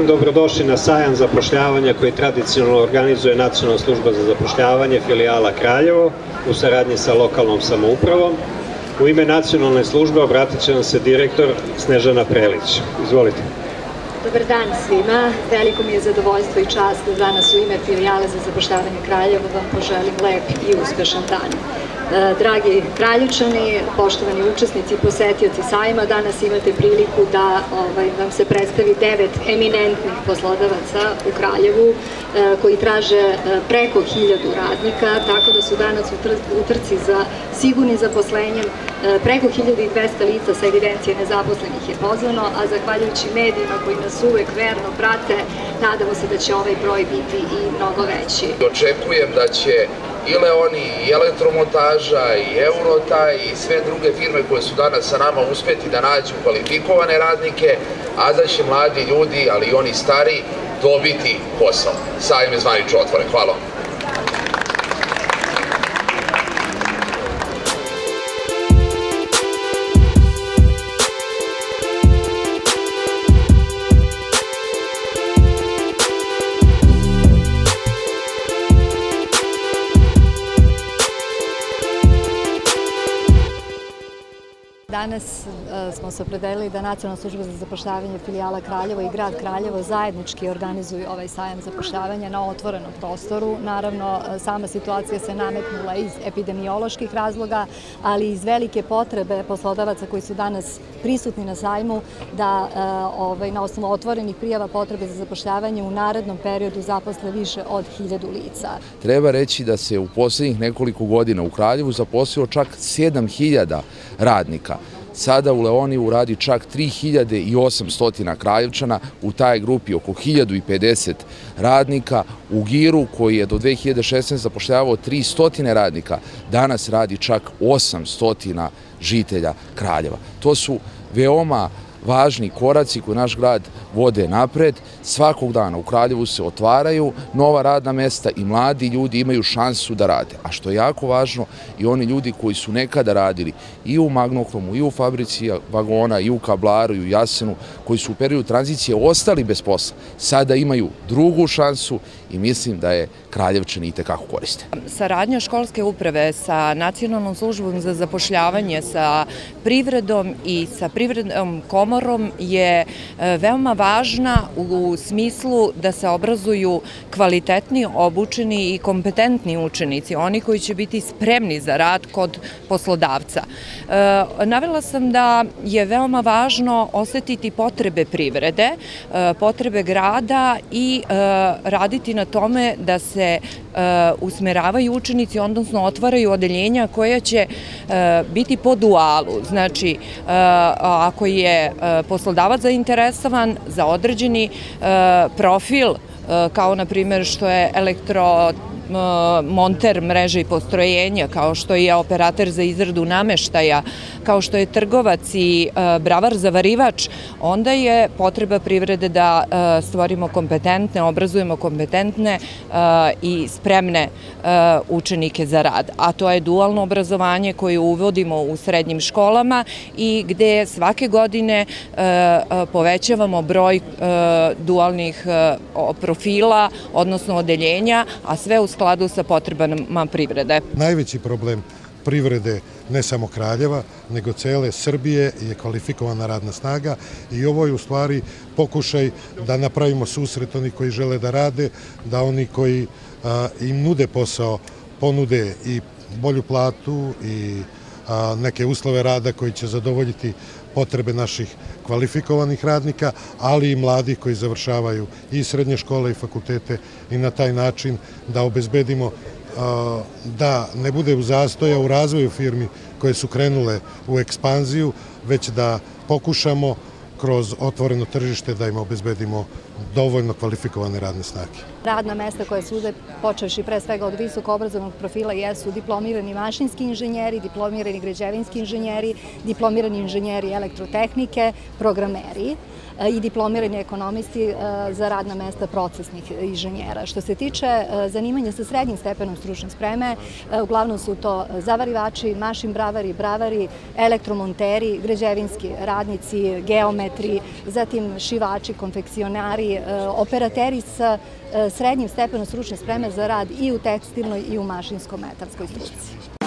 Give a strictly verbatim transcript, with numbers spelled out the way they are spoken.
dobrodošli na sajam zapošljavanja koji tradicionalno organizuje Nacionalna služba za zapošljavanje filijala Kraljevo u saradnji sa lokalnom samoupravom. U ime nacionalne službe obratit će nam se direktor Snežana Prelić. Izvolite. Dobar dan svima. Veliko mi je zadovoljstvo i čast da danas u ime filijale za zapošljavanje Kraljeva vam poželim lep i uspešan dan. Dragi Kraljevčani, poštovani učesnici i posetioci sajma, danas imate priliku da vam se predstavi devet eminentnih poslodavaca u Kraljevu koji traže preko hiljadu radnika, tako da su danas u trci za sigurnim zaposlenjem. Preko hiljadu dvesta lica sa evidencije nezaposlenih je pozvano, a zahvaljujući medijima koji nas uvek verno prate, nadamo se da će ovaj broj biti i mnogo veći. Očekujem da će i Leoni, i Elektromontaža, i Eurota, i sve druge firme koje su danas sa nama uspeti da nađu kvalifikovane radnike, a da će mladi ljudi, ali i oni stari, dobiti posao. Sajam je zvanično otvoren. Hvala. Danas smo se opredelili da Nacionalna služba za zapošljavanje filijala Kraljevo i grad Kraljevo zajednički organizuju ovaj sajam zapošljavanja na otvorenom prostoru. Naravno, sama situacija se nametnula iz epidemioloških razloga, ali i iz velike potrebe poslodavaca koji su danas prisutni na sajmu da na osnovu otvorenih prijava potrebe za zapošljavanje u narednom periodu zaposle više od hiljadu lica. Treba reći da se u posljednjih nekoliko godina u Kraljevu zaposlilo čak sedam hiljada radnika. Sada u Leoniju radi čak tri hiljade osamsto Kraljevčana, u taj grupi oko hiljadu pedeset radnika. U Giru, koji je do dve hiljade šesnaeste. zapošljavao tristo radnika, danas radi čak osamsto žitelja Kraljeva. To su veoma važni koraci koji naš grad vode napred. Svakog dana u Kraljevu se otvaraju nova radna mesta i mladi ljudi imaju šansu da rade. A što je jako važno, i oni ljudi koji su nekada radili i u Magnohromu, i u fabrici vagona, i u Kablaru, i u Jasenu, koji su u periodu tranzicije ostali bez posla, sada imaju drugu šansu i mislim da je Kraljevčani i tekako koriste. Saradnja školske uprave sa Nacionalnom službom za zapošljavanje, sa privredom i sa privrednom komorom je veoma važna u smislu da se obrazuju kvalitetni, obučeni i kompetentni učenici, oni koji će biti spremni za rad kod poslodavca. Navela sam da je veoma važno osetiti potrebe privrede, potrebe grada i raditi na tome da se usmeravaju učenici, odnosno otvaraju odeljenja koja će biti po dualu. Znači, ako je poslodavac zainteresovan za određeni profil, kao na primjer što je elektro monter mreže i postrojenja, kao što je operater za izradu nameštaja, kao što je trgovac i bravar zavarivač, onda je potreba privrede da stvorimo kompetentne, obrazujemo kompetentne i spremne učenike za rad. A to je dualno obrazovanje koje uvodimo u srednjim školama i gde svake godine povećavamo broj dualnih profila, odnosno odeljenja, a sve u skladu sa potrebama privrede. Najveći problem privrede ne samo Kraljeva, nego cele Srbije je kvalifikovana radna snaga i ovo je u stvari pokušaj da napravimo susret oni koji žele da rade, da oni koji im nude posao ponude i bolju platu i neke uslove rada koji će zadovoljiti potrebe naših kvalifikovanih radnika, ali i mladih koji završavaju i srednje škole i fakultete i na taj način da obezbedimo da ne bude u zastoja u razvoju firmi koje su krenule u ekspanziju, već da pokušamo kroz otvoreno tržište da im obezbedimo dovoljno kvalifikovane radne snage. Radna mesta koje su počevši pre svega od visoko obrazovnog profila jesu diplomirani mašinski inženjeri, diplomirani građevinski inženjeri, diplomirani inženjeri elektrotehnike, programeri. i diplomirani ekonomisti za radna mesta procesnih inženjera. Što se tiče zanimanja sa srednjim stepenom stručne spreme, uglavnom su to zavarivači, mašin bravari, bravari, elektromonteri, građevinski radnici, geometri, zatim šivači, konfekcionari, operateri sa srednjim stepenom stručne spreme za rad i u tekstilnoj i u mašinsko-metalskoj struci.